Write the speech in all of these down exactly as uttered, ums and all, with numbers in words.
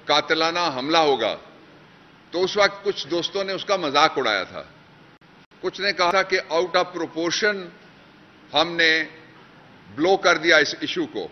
قاتلانہ حملہ ہوگا تو اس وقت کچھ دوستوں نے اس کا مذاق اڑایا تھا. کچھ نے کہا تھا کہ آؤٹ آف پروپورشن ہم نے بلو کر دیا اس ایشو کو.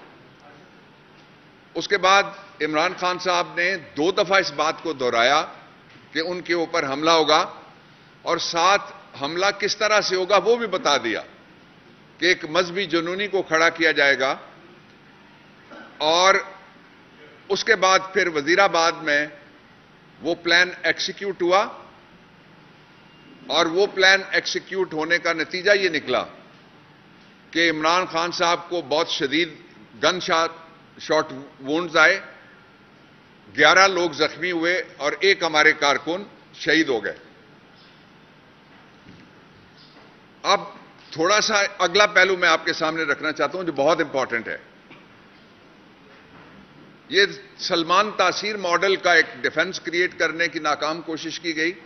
اس کے بعد عمران خان صاحب نے دو دفعہ اس بات کو دہرایا کہ ان کے اوپر حملہ ہوگا، اور ساتھ حملہ کس طرح سے ہوگا وہ بھی بتا دیا کہ ایک مذہبی جنونی کو کھڑا کیا جائے گا. اور اس کے بعد پھر وزیر آباد میں وہ پلان ایکسیکیوٹ ہوا، اور وہ پلان ایکسیکیوٹ ہونے کا نتیجہ یہ نکلا کہ عمران خان صاحب کو بہت شدید گن شاٹ شاٹ وونڈز آئے، گیارہ لوگ زخمی ہوئے اور ایک ہمارے کارکن شہید ہو گئے. اب تھوڑا سا اگلا پہلو میں آپ کے سامنے رکھنا چاہتا ہوں جو بہت امپورٹنٹ ہے. یہ سلمان تاثیر ماڈل کا ایک ڈیفنس کریٹ کرنے کی ناکام کوشش کی گئی،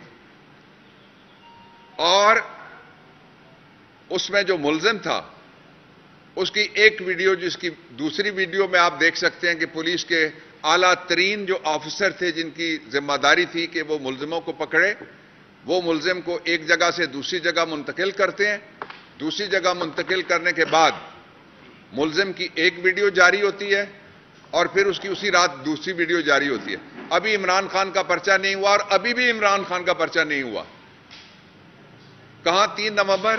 اور اس میں جو ملزم تھا اس کی ایک ویڈیو، جس کی دوسری ویڈیو میں آپ دیکھ سکتے ہیں کہ پولیس کے اعلیٰ ترین جو آفیسر تھے جن کی ذمہ داری تھی کہ وہ ملزموں کو پکڑے، وہ ملزم کو ایک جگہ سے دوسری جگہ منتقل کرتے ہیں. دوسری جگہ منتقل کرنے کے بعد ملزم کی ایک ویڈیو جاری ہوتی ہے اور پھر اس کی اسی رات دوسری ویڈیو جاری ہوتی ہے. ابھی عمران خان کا پرچہ نہیں ہوا، اور ابھی بھی عمران خان کا پرچہ نہیں ہوا. کہاں تین نومبر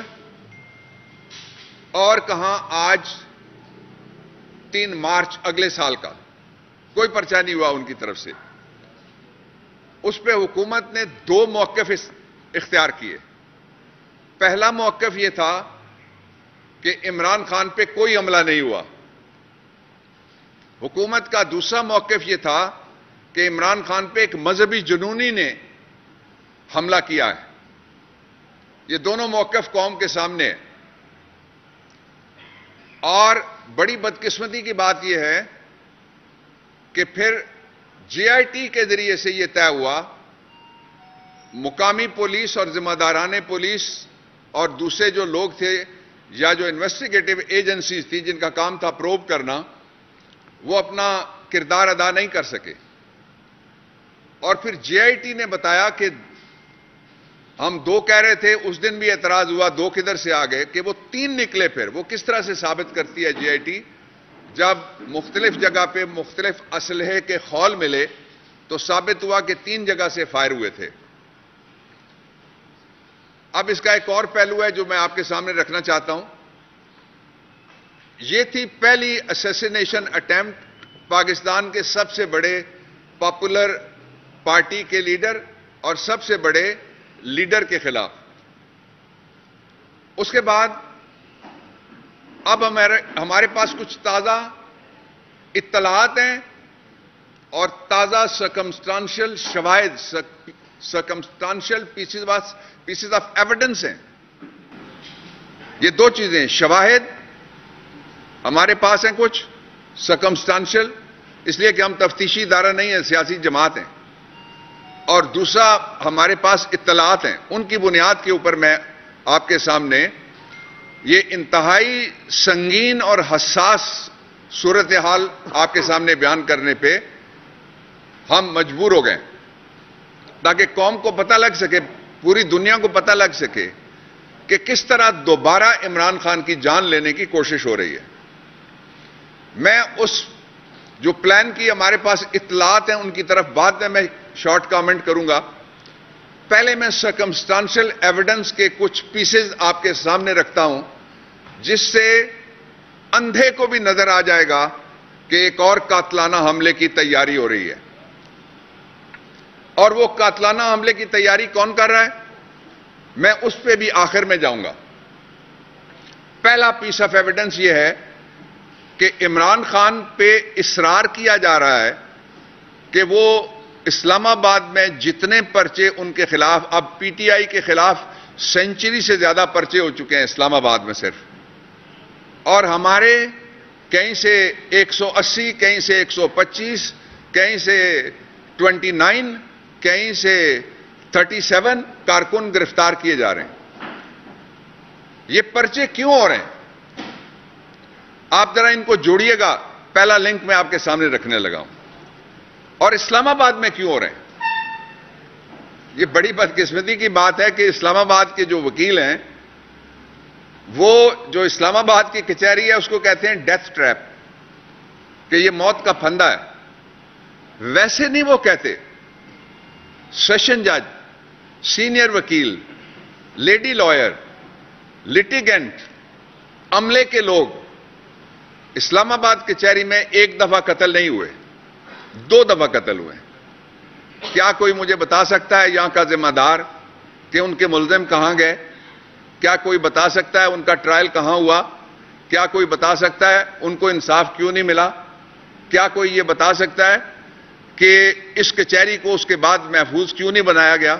اور کہاں آج تین مارچ اگلے سال کا، کوئی پرچہ نہیں ہوا ان کی طرف سے. اس پہ حکومت نے دو موقف اختیار کیے. پہلا موقف یہ تھا کہ عمران خان پہ کوئی حملہ نہیں ہوا. حکومت کا دوسرا موقف یہ تھا کہ عمران خان پہ ایک مذہبی جنونی نے حملہ کیا ہے. یہ دونوں موقف قوم کے سامنے ہیں. اور بڑی بدقسمتی کی بات یہ ہے کہ پھر جے آئی ٹی کے ذریعے سے یہ طے ہوا، مقامی پولیس اور ذمہ داران پولیس اور دوسرے جو لوگ تھے یا جو انویسٹیگیٹو ایجنسیز تھی جن کا کام تھا پروب کرنا، وہ اپنا کردار ادا نہیں کر سکے. اور پھر جے آئی ٹی نے بتایا کہ ہم دو کہہ رہے تھے، اس دن بھی اعتراض ہوا دو کدھر سے آ گئے، کہ وہ تین نکلے. پھر وہ کس طرح سے ثابت کرتی ہے جے آئی ٹی؟ جب مختلف جگہ پہ مختلف اسلحے کے خول ملے تو ثابت ہوا کہ تین جگہ سے فائر ہوئے تھے. اب اس کا ایک اور پہلو ہے جو میں آپ کے سامنے رکھنا چاہتا ہوں. یہ تھی پہلی اسیسینیشن اٹیمپٹ پاکستان کے سب سے بڑے پاپولر پارٹی کے لیڈر اور سب سے بڑے لیڈر کے خلاف. اس کے بعد اب ہمارے ہمارے پاس کچھ تازہ اطلاعات ہیں اور تازہ سرکمسٹانشل شواہد، circumstantial pieces pieces of evidence ہیں. یہ دو چیزیں ہیں، شواہد ہمارے پاس ہیں کچھ، سرکمسٹانشل اس لیے کہ ہم تفتیشی ادارہ نہیں ہیں، سیاسی جماعت ہیں، اور دوسرا ہمارے پاس اطلاعات ہیں. ان کی بنیاد کے اوپر میں آپ کے سامنے یہ انتہائی سنگین اور حساس صورتحال آپ کے سامنے بیان کرنے پہ ہم مجبور ہو گئے، تاکہ قوم کو پتہ لگ سکے، پوری دنیا کو پتہ لگ سکے کہ کس طرح دوبارہ عمران خان کی جان لینے کی کوشش ہو رہی ہے. میں اس جو پلان کی ہمارے پاس اطلاعات ہیں ان کی طرف بعد میں میں شارٹ کامنٹ کروں گا. پہلے میں سرکمسٹانشل ایویڈنس کے کچھ پیسز آپ کے سامنے رکھتا ہوں جس سے اندھے کو بھی نظر آ جائے گا کہ ایک اور قاتلانہ حملے کی تیاری ہو رہی ہے. اور وہ قاتلانہ حملے کی تیاری کون کر رہا ہے، میں اس پہ بھی آخر میں جاؤں گا. پہلا پیس آف ایویڈنس یہ ہے کہ عمران خان پہ اصرار کیا جا رہا ہے کہ وہ اسلام آباد میں جتنے پرچے ان کے خلاف، اب پی ٹی آئی کے خلاف سینچری سے زیادہ پرچے ہو چکے ہیں اسلام آباد میں صرف، اور ہمارے کہیں سے ایک سو اسی، کہیں سے ایک سو پچیس، کہیں سے ٹوینٹی نائن، کہیں سے تھرٹی سیون کارکن گرفتار کیے جا رہے ہیں. یہ پرچے کیوں ہو رہے ہیں؟ آپ ذرا ان کو جوڑیے گا. پہلا لنک میں آپ کے سامنے رکھنے لگا ہوں. اور اسلام آباد میں کیوں ہو رہے ہیں؟ یہ بڑی بدقسمتی کی بات ہے کہ اسلام آباد کے جو وکیل ہیں وہ جو اسلام آباد کی کچہری ہے اس کو کہتے ہیں ڈیتھ ٹریپ، کہ یہ موت کا پھندا ہے۔ ویسے نہیں وہ کہتے۔ سیشن جج، سینئر وکیل، لیڈی لائر، لٹیگنٹ، عملے کے لوگ اسلام آباد کچہری میں ایک دفعہ قتل نہیں ہوئے، دو دفعہ قتل ہوئے۔ کیا کوئی مجھے بتا سکتا ہے یہاں کا ذمہ دار کہ ان کے ملزم کہاں گئے؟ کیا کوئی بتا سکتا ہے ان کا ٹرائل کہاں ہوا؟ کیا کوئی بتا سکتا ہے ان کو انصاف کیوں نہیں ملا؟ کیا کوئی یہ بتا سکتا ہے کہ اس کچہری کو اس کے بعد محفوظ کیوں نہیں بنایا گیا؟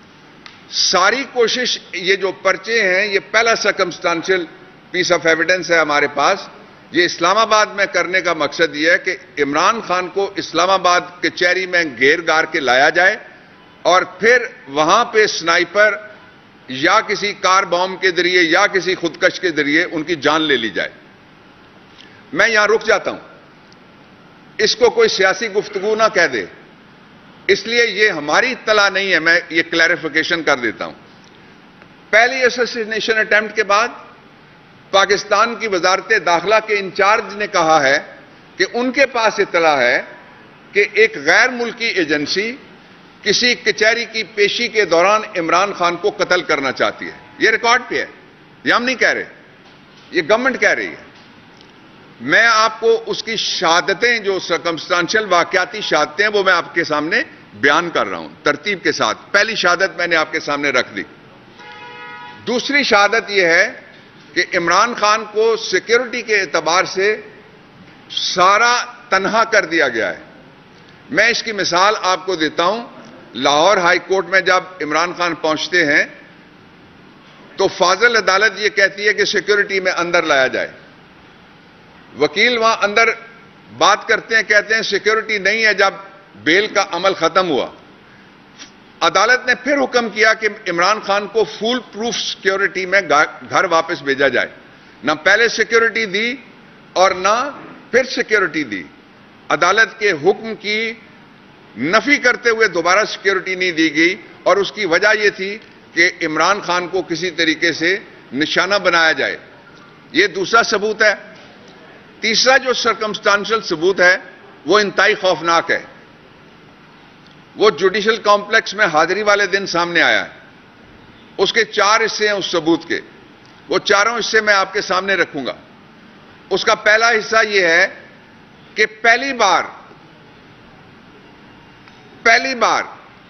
ساری کوشش، یہ جو پرچے ہیں یہ پہلا سرکمسٹانشل پیس آف ایویڈنس ہے ہمارے پاس، یہ اسلام آباد میں کرنے کا مقصد یہ ہے کہ عمران خان کو اسلام آباد کچہری میں گھیر گار کے لایا جائے اور پھر وہاں پہ سنائپر یا کسی کار بام کے ذریعے یا کسی خودکش کے ذریعے ان کی جان لے لی جائے۔ میں یہاں رک جاتا ہوں، اس کو کوئی سیاسی گفتگو نہ کہہ دے، اس لیے یہ ہماری اطلاع نہیں ہے، میں یہ کلیریفیکیشن کر دیتا ہوں۔ پہلی اسیسینیشن اٹیمپٹ کے بعد پاکستان کی وزارت داخلہ کے انچارج نے کہا ہے کہ ان کے پاس اطلاع ہے کہ ایک غیر ملکی ایجنسی کسی کچہری کی پیشی کے دوران عمران خان کو قتل کرنا چاہتی ہے۔ یہ ریکارڈ پہ ہے، یہ ہم نہیں کہہ رہے، یہ گورنمنٹ کہہ رہی ہے۔ میں آپ کو اس کی شہادتیں، جو سرکمسٹانشل واقعاتی شہادتیں ہیں، وہ میں آپ کے سامنے بیان کر رہا ہوں ترتیب کے ساتھ۔ پہلی شہادت میں نے آپ کے سامنے رکھ دی۔ دوسری شہادت یہ ہے کہ عمران خان کو سیکیورٹی کے اعتبار سے سارا تنہا کر دیا گیا ہے۔ میں اس کی مثال آپ کو دیتا ہوں۔ لاہور ہائی کورٹ میں جب عمران خان پہنچتے ہیں تو فاضل عدالت یہ کہتی ہے کہ سیکیورٹی میں اندر لایا جائے۔ وکیل وہاں اندر بات کرتے ہیں، کہتے ہیں سیکیورٹی نہیں ہے۔ جب بیل کا عمل ختم ہوا، عدالت نے پھر حکم کیا کہ عمران خان کو فول پروف سیکیورٹی میں گھر واپس بھیجا جائے۔ نہ پہلے سیکیورٹی دی اور نہ پھر سیکیورٹی دی۔ عدالت کے حکم کی نفی کرتے ہوئے دوبارہ سیکیورٹی نہیں دی گئی، اور اس کی وجہ یہ تھی کہ عمران خان کو کسی طریقے سے نشانہ بنایا جائے۔ یہ دوسرا ثبوت ہے۔ تیسرا جو سرکمسٹانشل ثبوت ہے وہ انتہائی خوفناک ہے۔ وہ جوڈیشل کمپلیکس میں حاضری والے دن سامنے آیا ہے۔ اس کے چار حصے ہیں اس ثبوت کے، وہ چاروں حصے میں آپ کے سامنے رکھوں گا۔ اس کا پہلا حصہ یہ ہے کہ پہلی بار پہلی بار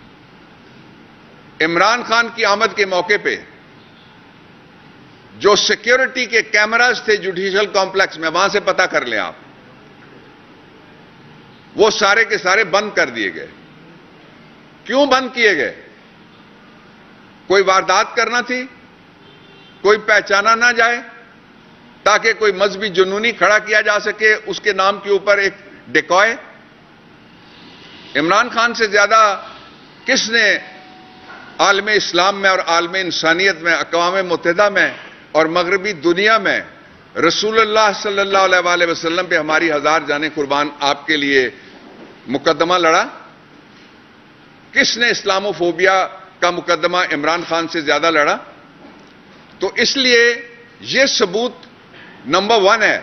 عمران خان کی آمد کے موقع پہ جو سیکیورٹی کے کیمراز تھے جوڈیشل کمپلیکس میں، وہاں سے پتہ کر لیں آپ، وہ سارے کے سارے بند کر دیے گئے۔ کیوں بند کیے گئے؟ کوئی واردات کرنا تھی، کوئی پہچانا نہ جائے، تاکہ کوئی مذہبی جنونی کھڑا کیا جا سکے اس کے نام کے اوپر ایک ڈیکوئے۔ عمران خان سے زیادہ کس نے عالم اسلام میں اور عالم انسانیت میں، اقوام متحدہ میں اور مغربی دنیا میں رسول اللہ صلی اللہ علیہ وآلہ وسلم پہ ہماری ہزار جانیں قربان آپ کے لیے مقدمہ لڑا؟ کس نے اسلامو فوبیا کا مقدمہ عمران خان سے زیادہ لڑا؟ تو اس لیے یہ ثبوت نمبر ون ہے۔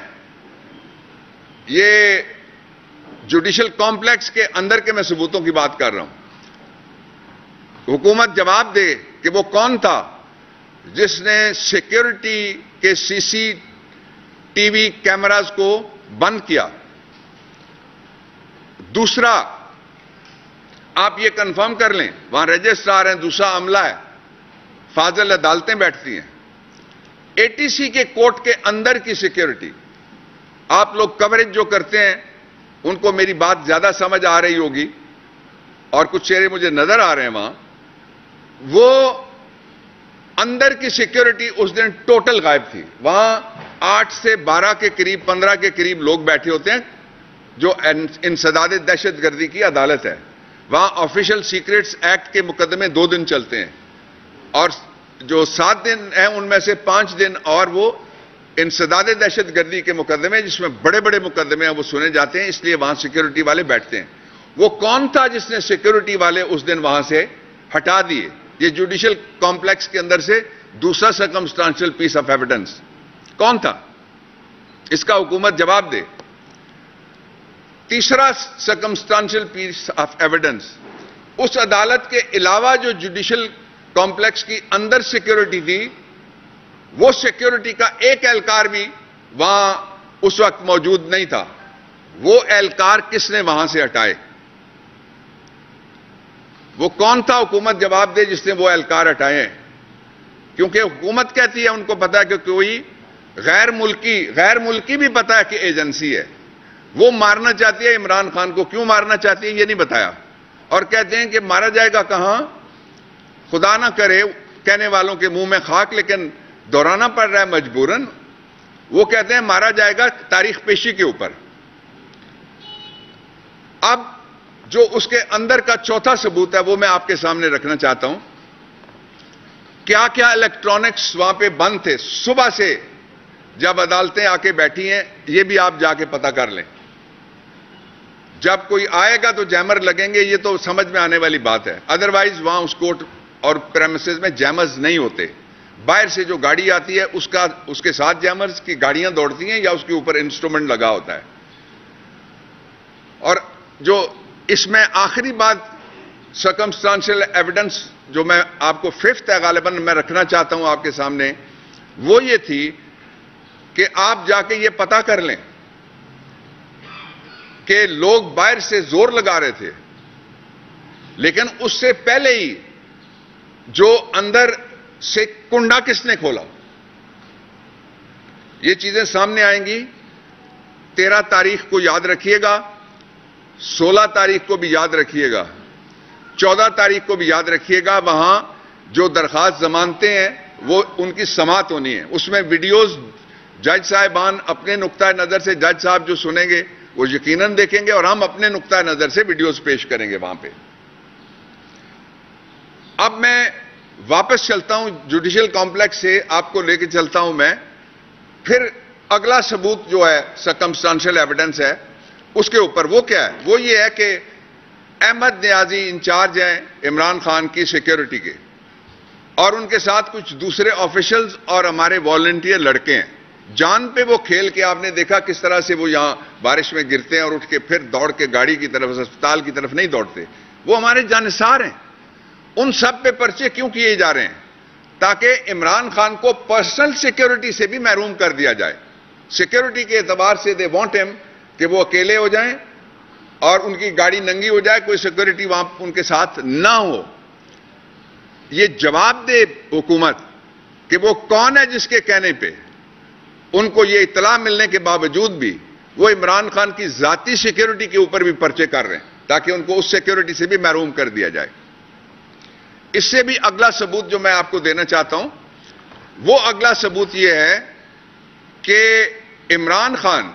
یہ جوڈیشل کمپلیکس کے اندر کے میں ثبوتوں کی بات کر رہا ہوں۔ حکومت جواب دے کہ وہ کون تھا جس نے سیکیورٹی کے سی سی ٹی وی کیمراز کو بند کیا۔ دوسرا، آپ یہ کنفرم کر لیں، وہاں رجسٹرار ہیں، دوسرا عملہ ہے، فاضل عدالتیں بیٹھتی ہیں۔ اے ٹی سی کے کورٹ کے اندر کی سیکیورٹی، آپ لوگ کوریج جو کرتے ہیں ان کو میری بات زیادہ سمجھ آ رہی ہوگی، اور کچھ چہرے مجھے نظر آ رہے ہیں وہاں، وہ اندر کی سیکیورٹی اس دن ٹوٹل غائب تھی۔ وہاں آٹھ سے بارہ کے قریب، پندرہ کے قریب لوگ بیٹھے ہوتے ہیں، جو انسداد دہشت گردی کی عدالت ہے۔ وہاں آفیشل سیکریٹس ایکٹ کے مقدمے دو دن چلتے ہیں، اور جو سات دن ہیں ان میں سے پانچ دن اور وہ انسداد دہشت گردی کے مقدمے، جس میں بڑے بڑے مقدمے ہیں، وہ سنے جاتے ہیں، اس لیے وہاں سیکیورٹی والے بیٹھتے ہیں۔ وہ کون تھا جس نے سیکورٹی والے اس دن وہاں سے ہٹا دیے؟ یہ جوڈیشل کمپلیکس کے اندر سے دوسرا سرکمسٹانشل پیس آف ایویڈنس کون تھا؟ اس کا حکومت جواب دے۔ تیسرا سرکمسٹانشل پیس آف ایویڈنس، اس عدالت کے علاوہ جو جوڈیشل کمپلیکس کی اندر سیکورٹی تھی، وہ سیکورٹی کا ایک اہلکار بھی وہاں اس وقت موجود نہیں تھا۔ وہ اہلکار کس نے وہاں سے ہٹائے؟ وہ کون تھا؟ حکومت جواب دے جس نے وہ اہلکار ہٹائے ہیں، کیونکہ حکومت کہتی ہے ان کو پتا ہے کہ کوئی غیر ملکی غیر ملکی بھی پتا ہے کہ ایجنسی ہے، وہ مارنا چاہتی ہے عمران خان کو۔ کیوں مارنا چاہتی ہے یہ نہیں بتایا، اور کہتے ہیں کہ مارا جائے گا کہاں؟ خدا نہ کرے کہنے والوں کے منہ میں خاک، لیکن دہرانا پڑ رہا ہے مجبوراً۔ وہ کہتے ہیں مارا جائے گا تاریخ پیشی کے اوپر۔ اب جو اس کے اندر کا چوتھا ثبوت ہے وہ میں آپ کے سامنے رکھنا چاہتا ہوں۔ کیا کیا الیکٹرانکس وہاں پہ بند تھے صبح سے جب عدالتیں آ کے بیٹھی ہیں، یہ بھی آپ جا کے پتہ کر لیں۔ جب کوئی آئے گا تو جیمر لگیں گے، یہ تو سمجھ میں آنے والی بات ہے۔ ادروائز وہاں اس کورٹ اور پریمیسز میں جیمرز نہیں ہوتے۔ باہر سے جو گاڑی آتی ہے اس کا اس کے ساتھ جیمرز کی گاڑیاں دوڑتی ہیں یا اس کے اوپر انسٹرومنٹ لگا ہوتا ہے۔ اور جو اس میں آخری بات سرکمسٹانشل ایویڈنس جو میں آپ کو ففتھ ہے غالباً میں رکھنا چاہتا ہوں آپ کے سامنے، وہ یہ تھی کہ آپ جا کے یہ پتہ کر لیں کہ لوگ باہر سے زور لگا رہے تھے، لیکن اس سے پہلے ہی جو اندر سے کنڈا کس نے کھولا، یہ چیزیں سامنے آئیں گی۔ تیرہ تاریخ کو یاد رکھیے گا، سولہ تاریخ کو بھی یاد رکھیے گا، چودہ تاریخ کو بھی یاد رکھیے گا۔ وہاں جو درخواست ضمانتیں ہیں وہ ان کی سماعت ہونی ہے۔ اس میں ویڈیوز جج صاحبان اپنے نقطہ نظر سے، جج صاحب جو سنیں گے وہ یقیناً دیکھیں گے، اور ہم اپنے نقطہ نظر سے ویڈیوز پیش کریں گے وہاں پہ۔ اب میں واپس چلتا ہوں جوڈیشل کمپلیکس سے، آپ کو لے کے چلتا ہوں میں۔ پھر اگلا ثبوت جو ہے سرکمسٹانشل ایویڈنس ہے اس کے اوپر، وہ کیا ہے؟ وہ یہ ہے کہ احمد نیازی انچارج ہیں عمران خان کی سیکیورٹی کے، اور ان کے ساتھ کچھ دوسرے آفیشلز اور ہمارے والنٹیئر لڑکے ہیں۔ جان پہ وہ کھیل کے آپ نے دیکھا کس طرح سے وہ یہاں بارش میں گرتے ہیں اور اٹھ کے پھر دوڑ کے گاڑی کی طرف، ہسپتال کی طرف نہیں دوڑتے، وہ ہمارے جانثار ہیں۔ ان سب پہ پرچے کیوں کیے جا رہے ہیں؟ تاکہ عمران خان کو پرسنل سیکیورٹی سے بھی محروم کر دیا جائے۔ سیکیورٹی کے اعتبار سے دے وانٹ ہم کہ وہ اکیلے ہو جائیں اور ان کی گاڑی ننگی ہو جائے، کوئی سیکیورٹی وہاں ان کے ساتھ نہ ہو۔ یہ جواب دے حکومت کہ وہ کون ہے جس کے کہنے پہ ان کو یہ اطلاع ملنے کے باوجود بھی وہ عمران خان کی ذاتی سیکیورٹی کے اوپر بھی پرچے کر رہے ہیں تاکہ ان کو اس سیکیورٹی سے بھی محروم کر دیا جائے۔ اس سے بھی اگلا ثبوت جو میں آپ کو دینا چاہتا ہوں، وہ اگلا ثبوت یہ ہے کہ عمران خان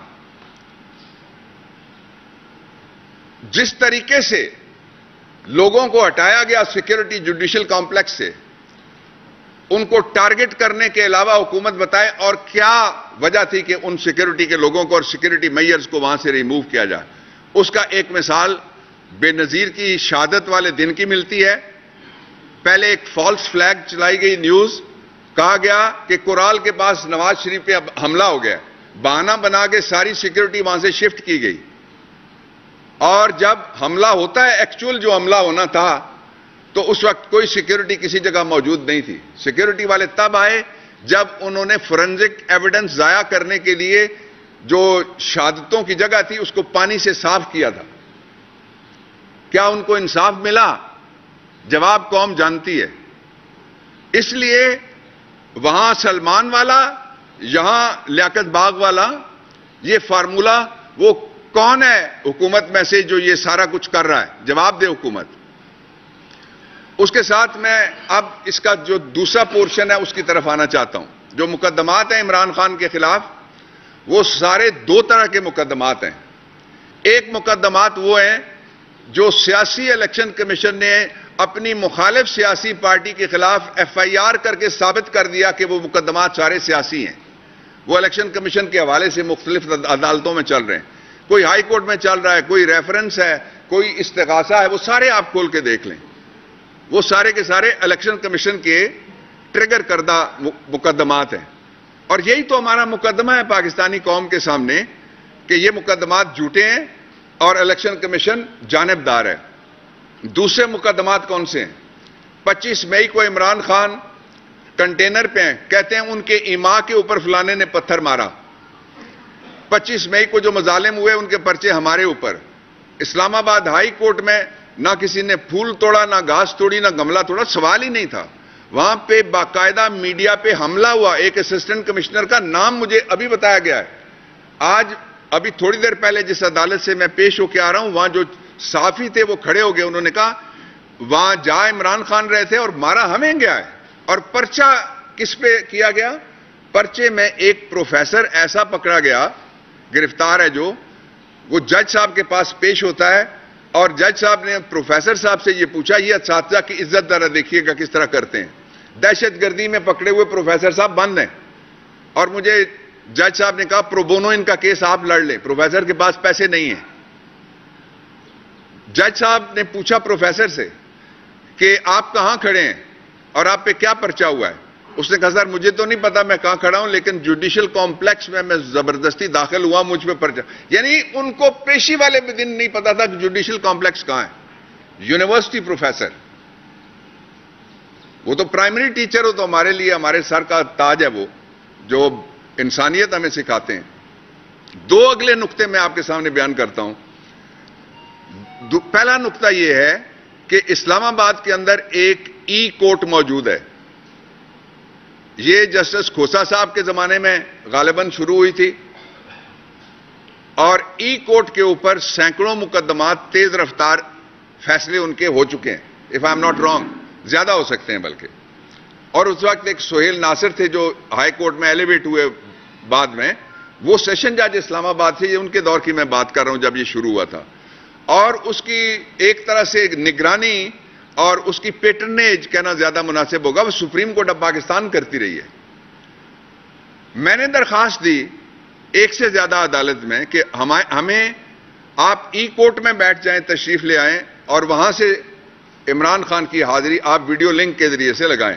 جس طریقے سے لوگوں کو ہٹایا گیا سیکیورٹی جوڈیشل کمپلیکس سے، ان کو ٹارگٹ کرنے کے علاوہ حکومت بتائے اور کیا وجہ تھی کہ ان سیکیورٹی کے لوگوں کو اور سیکیورٹی میئرز کو وہاں سے ریموو کیا جائے۔ اس کا ایک مثال بے نظیر کی شہادت والے دن کی ملتی ہے۔ پہلے ایک فالس فلیگ چلائی گئی نیوز، کہا گیا کہ کورال کے پاس نواز شریف پہ اب حملہ ہو گیا، بہانہ بنا کے ساری سیکیورٹی وہاں سے شفٹ کی گئی، اور جب حملہ ہوتا ہے ایکچوئل جو حملہ ہونا تھا تو اس وقت کوئی سیکیورٹی کسی جگہ موجود نہیں تھی۔ سیکیورٹی والے تب آئے جب انہوں نے فورنزک ایویڈنس ضائع کرنے کے لیے جو شہادتوں کی جگہ تھی اس کو پانی سے صاف کیا تھا۔ کیا ان کو انصاف ملا؟ جواب قوم جانتی ہے۔ اس لیے وہاں سلمان والا، یہاں لیاقت باغ والا، یہ فارمولا وہ کون ہے حکومت میں سے جو یہ سارا کچھ کر رہا ہے؟ جواب دے حکومت۔ اس کے ساتھ میں اب اس کا جو دوسرا پورشن ہے اس کی طرف آنا چاہتا ہوں۔ جو مقدمات ہیں عمران خان کے خلاف، وہ سارے دو طرح کے مقدمات ہیں۔ ایک مقدمات وہ ہیں جو سیاسی الیکشن کمیشن نے اپنی مخالف سیاسی پارٹی کے خلاف ایف آئی آر کر کے ثابت کر دیا کہ وہ مقدمات سارے سیاسی ہیں۔ وہ الیکشن کمیشن کے حوالے سے مختلف عدالتوں میں چل رہے ہیں، کوئی ہائی کورٹ میں چل رہا ہے، کوئی ریفرنس ہے، کوئی استغاثہ ہے وہ سارے آپ کھول کے دیکھ لیں، وہ سارے کے سارے الیکشن کمیشن کے ٹریگر کردہ مقدمات ہیں. اور یہی تو ہمارا مقدمہ ہے پاکستانی قوم کے سامنے کہ یہ مقدمات جھوٹے ہیں اور الیکشن کمیشن جانبدار ہے. دوسرے مقدمات کون سے ہیں؟ پچیس مئی کو عمران خان کنٹینر پہ ہیں، کہتے ہیں ان کے ایما کے اوپر فلانے نے پتھر مارا. پچیس مئی کو جو مظالم ہوئے ان کے پرچے ہمارے اوپر. اسلام آباد ہائی کورٹ میں نہ کسی نے پھول توڑا، نہ گھاس توڑی، نہ گملہ توڑا، سوال ہی نہیں تھا. وہاں پہ باقاعدہ میڈیا پہ حملہ ہوا. ایک اسسٹنٹ کمشنر کا نام مجھے ابھی بتایا گیا ہے. آج ابھی تھوڑی دیر پہلے جس عدالت سے میں پیش ہو کے آ رہا ہوں، وہاں جو صحافی تھے وہ کھڑے ہو گئے، انہوں نے کہا وہاں جا عمران خان رہے تھے اور مارا ہمیں گیا ہے. اور پرچہ کس پہ کیا گیا؟ پرچے میں ایک پروفیسر ایسا پکڑا گیا، گرفتار ہے، جو وہ جج صاحب کے پاس پیش ہوتا ہے اور جج صاحب نے پروفیسر صاحب سے یہ پوچھا یہ اساتذہ کی عزت ذرا دیکھیے گا کس طرح کرتے ہیں. دہشت گردی میں پکڑے ہوئے پروفیسر صاحب بند ہیں اور مجھے جج صاحب نے کہا پرو بونو ان کا کیس آپ لڑ لیں، پروفیسر کے پاس پیسے نہیں ہیں. جج صاحب نے پوچھا پروفیسر سے کہ آپ کہاں کھڑے ہیں اور آپ پہ کیا پرچہ ہوا ہے؟ اس نے کہا سر مجھے تو نہیں پتا میں کہاں کھڑا ہوں، لیکن جوڈیشل کمپلیکس میں میں زبردستی داخل ہوا، مجھ پہ پرچہ. یعنی ان کو پیشی والے بھی دن نہیں پتا تھا کہ جوڈیشل کمپلیکس کہاں ہے. یونیورسٹی پروفیسر، وہ تو پرائمری ٹیچر ہو تو ہمارے لیے ہمارے سر کا تاج ہے، وہ جو انسانیت ہمیں سکھاتے ہیں. دو اگلے نقطے میں آپ کے سامنے بیان کرتا ہوں. پہلا نقطہ یہ ہے کہ اسلام آباد کے اندر ایک ای کورٹ موجود ہے. یہ جسٹس کھوسا صاحب کے زمانے میں غالباً شروع ہوئی تھی اور ای کورٹ کے اوپر سینکڑوں مقدمات تیز رفتار فیصلے ان کے ہو چکے ہیں. If I am not wrong, زیادہ ہو سکتے ہیں بلکہ. اور اس وقت ایک سہیل ناصر تھے جو ہائی کورٹ میں ایلیویٹ ہوئے بعد میں، وہ سیشن جج اسلام آباد تھے. یہ ان کے دور کی میں بات کر رہا ہوں جب یہ شروع ہوا تھا. اور اس کی ایک طرح سے نگرانی اور اس کی پیٹرنیج کہنا زیادہ مناسب ہوگا، وہ سپریم کورٹ آف پاکستان کرتی رہی ہے. میں نے درخواست دی ایک سے زیادہ عدالت میں کہ ہمیں آپ ای کورٹ میں بیٹھ جائیں، تشریف لے آئیں اور وہاں سے عمران خان کی حاضری آپ ویڈیو لنک کے ذریعے سے لگائیں.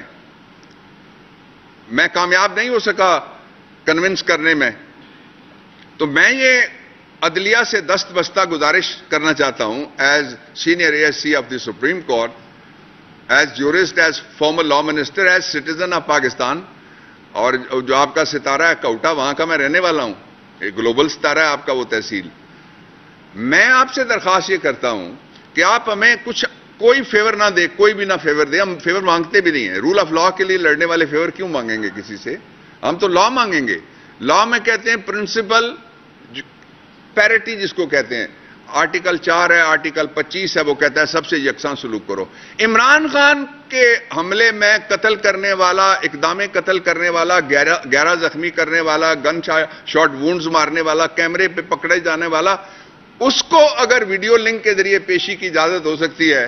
میں کامیاب نہیں ہو سکا کنونس کرنے میں. تو میں یہ عدلیہ سے دست بستہ گزارش کرنا چاہتا ہوں as senior A S C of the supreme court, as jurist, as former law minister, as citizen of Pakistan. اور جو آپ کا ستارہ ہے کوٹا، وہاں کا میں رہنے والا ہوں، ایک گلوبل ستارہ ہے آپ کا وہ تحصیل. میں آپ سے درخواست یہ کرتا ہوں کہ آپ ہمیں کچھ کوئی فیور نہ دے، کوئی بھی نہ فیور دے. ہم فیور مانگتے بھی نہیں ہیں. رول آف لا کے لیے لڑنے والے فیور کیوں مانگیں گے کسی سے؟ ہم تو لا مانگیں گے. لا میں کہتے ہیں پرنسپل پیرٹی جس کو کہتے ہیں. آرٹیکل چار ہے، آرٹیکل پچیس ہے، وہ کہتا ہے سب سے یکساں سلوک کرو. عمران خان کے حملے میں قتل کرنے والا، اقدام قتل کرنے والا، گیارہ گیارہ زخمی کرنے والا، گن شاٹ وونڈز مارنے والا، کیمرے پہ پکڑے جانے والا، اس کو اگر ویڈیو لنک کے ذریعے پیشی کی اجازت ہو سکتی ہے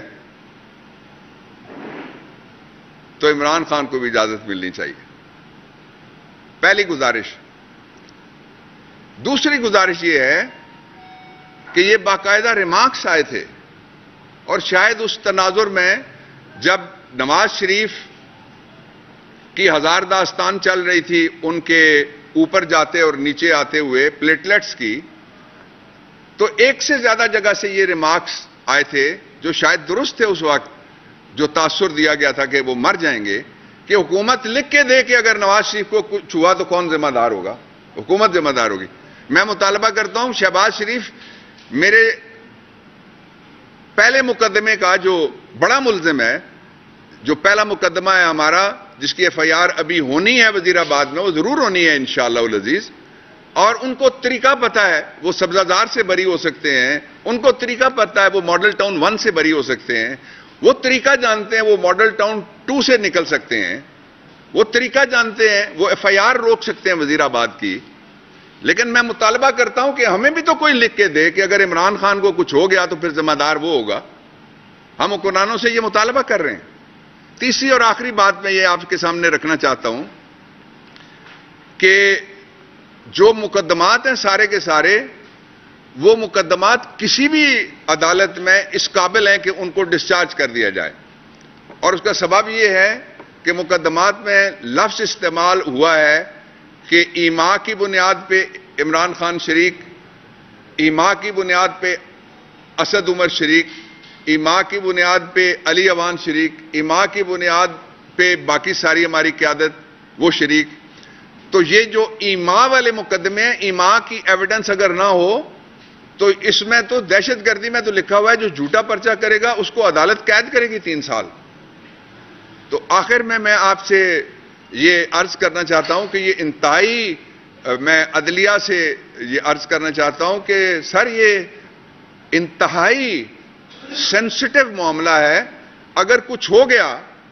تو عمران خان کو بھی اجازت ملنی چاہیے. پہلی گزارش. دوسری گزارش یہ ہے کہ یہ باقاعدہ ریمارکس آئے تھے اور شاید اس تناظر میں جب نواز شریف کی ہزار داستان چل رہی تھی ان کے اوپر جاتے اور نیچے آتے ہوئے پلیٹلیٹس کی، تو ایک سے زیادہ جگہ سے یہ ریمارکس آئے تھے جو شاید درست تھے اس وقت، جو تاثر دیا گیا تھا کہ وہ مر جائیں گے، کہ حکومت لکھ کے دے کہ اگر نواز شریف کو کچھ ہوا تو کون ذمہ دار ہوگا؟ حکومت ذمہ دار ہوگی. میں مطالبہ کرتا ہوں شہباز شریف میرے پہلے مقدمے کا جو بڑا ملزم ہے، جو پہلا مقدمہ ہے ہمارا جس کی ایف آئی آر ابھی ہونی ہے وزیر آباد میں، وہ ضرور ہونی ہے انشاءاللہ العزیز. اور ان کو طریقہ پتہ ہے، وہ سبزہ زار سے بری ہو سکتے ہیں، ان کو طریقہ پتہ ہے وہ ماڈل ٹاؤن ون سے بری ہو سکتے ہیں، وہ طریقہ جانتے ہیں وہ ماڈل ٹاؤن ٹو سے نکل سکتے ہیں، وہ طریقہ جانتے ہیں وہ ایف آئی آر روک سکتے ہیں وزیر آباد کی. لیکن میں مطالبہ کرتا ہوں کہ ہمیں بھی تو کوئی لکھ کے دے کہ اگر عمران خان کو کچھ ہو گیا تو پھر ذمہ دار وہ ہوگا. ہم حکمرانوں سے یہ مطالبہ کر رہے ہیں. تیسری اور آخری بات میں یہ آپ کے سامنے رکھنا چاہتا ہوں کہ جو مقدمات ہیں سارے کے سارے وہ مقدمات کسی بھی عدالت میں اس قابل ہیں کہ ان کو ڈسچارج کر دیا جائے. اور اس کا سبب یہ ہے کہ مقدمات میں لفظ استعمال ہوا ہے کہ ایما کی بنیاد پہ عمران خان شریک، ایما کی بنیاد پہ اسد عمر شریک، ایما کی بنیاد پہ علی اوان شریک، ایما کی بنیاد پہ باقی ساری ہماری قیادت وہ شریک. تو یہ جو ایما والے مقدمے ہیں، ایما کی ایویڈنس اگر نہ ہو تو اس میں تو دہشت گردی میں تو لکھا ہوا ہے جو جھوٹا پرچہ کرے گا اس کو عدالت قید کرے گی تین سال. تو آخر میں میں آپ سے یہ عرض کرنا چاہتا ہوں کہ یہ انتہائی، میں عدلیہ سے یہ عرض کرنا چاہتا ہوں کہ سر یہ انتہائی سینسٹیو معاملہ ہے. اگر کچھ ہو گیا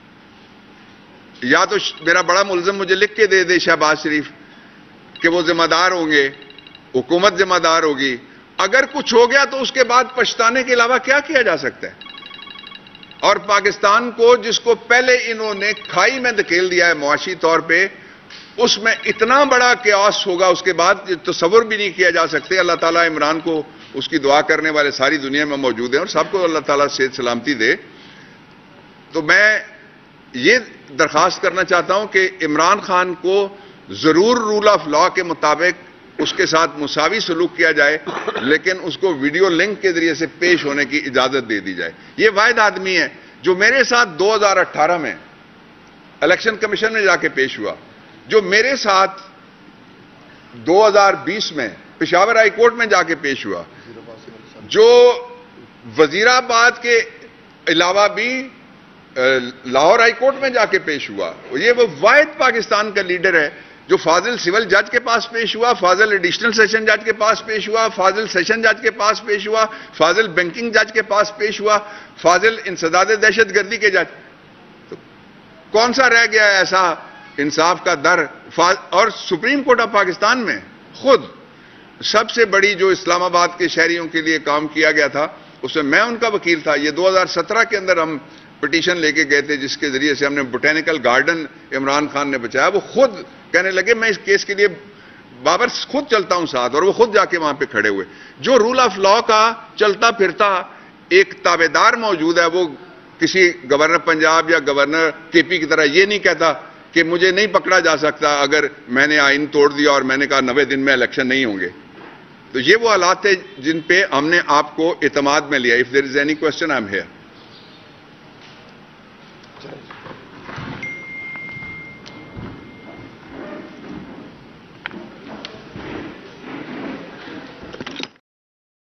یا تو میرا بڑا ملزم مجھے لکھ کے دے دے شہباز شریف کہ وہ ذمہ دار ہوں گے، حکومت ذمہ دار ہوگی. اگر کچھ ہو گیا تو اس کے بعد پچھتانے کے علاوہ کیا کیا جا سکتا ہے؟ اور پاکستان کو جس کو پہلے انہوں نے کھائی میں دھکیل دیا ہے معاشی طور پہ، اس میں اتنا بڑا کیاس ہوگا اس کے بعد تصور بھی نہیں کیا جا سکتے. اللہ تعالیٰ عمران کو، اس کی دعا کرنے والے ساری دنیا میں موجود ہیں اور سب کو اللہ تعالیٰ صحت سلامتی دے. تو میں یہ درخواست کرنا چاہتا ہوں کہ عمران خان کو ضرور رول آف لا کے مطابق اس کے ساتھ مساوی سلوک کیا جائے، لیکن اس کو ویڈیو لنک کے ذریعے سے پیش ہونے کی اجازت دے دی جائے. یہ واحد آدمی ہے جو میرے ساتھ دو ہزار اٹھارہ میں الیکشن کمیشن میں جا کے پیش ہوا، جو میرے ساتھ دو ہزار بیس میں پشاور ہائی کورٹ میں جا کے پیش ہوا، جو وزیر آباد کے علاوہ بھی لاہور ہائی کورٹ میں جا کے پیش ہوا. یہ وہ واحد پاکستان کا لیڈر ہے جو فاضل سول جج کے پاس پیش ہوا، فاضل ایڈیشنل سیشن جج کے پاس پیش ہوا، فاضل سیشن جج کے پاس پیش ہوا، فاضل بینکنگ جج کے پاس پیش ہوا، فاضل انسداد دہشت گردی کے جج. تو کون سا رہ گیا ہے ایسا انصاف کا در؟ اور سپریم کورٹ آف پاکستان میں خود سب سے بڑی جو اسلام آباد کے شہریوں کے لیے کام کیا گیا تھا اس میں میں ان کا وکیل تھا. یہ دو ہزار سترہ کے اندر ہم پٹیشن لے کے گئے تھے جس کے ذریعے سے ہم نے بوٹینیکل گارڈن عمران خان نے بچایا. وہ خود کہنے لگے میں اس کیس کے لیے بابر خود چلتا ہوں ساتھ، اور وہ خود جا کے وہاں پہ کھڑے ہوئے. جو رول آف لا کا چلتا پھرتا ایک تابع دار موجود ہے، وہ کسی گورنر پنجاب یا گورنر کے پی کی طرح یہ نہیں کہتا کہ مجھے نہیں پکڑا جا سکتا اگر میں نے آئین توڑ دیا اور میں نے کہا نوے دن میں الیکشن نہیں ہوں گے. تو یہ وہ حالات تھے جن پہ ہم نے آپ کو اعتماد میں لیا. If there is any question I am hair.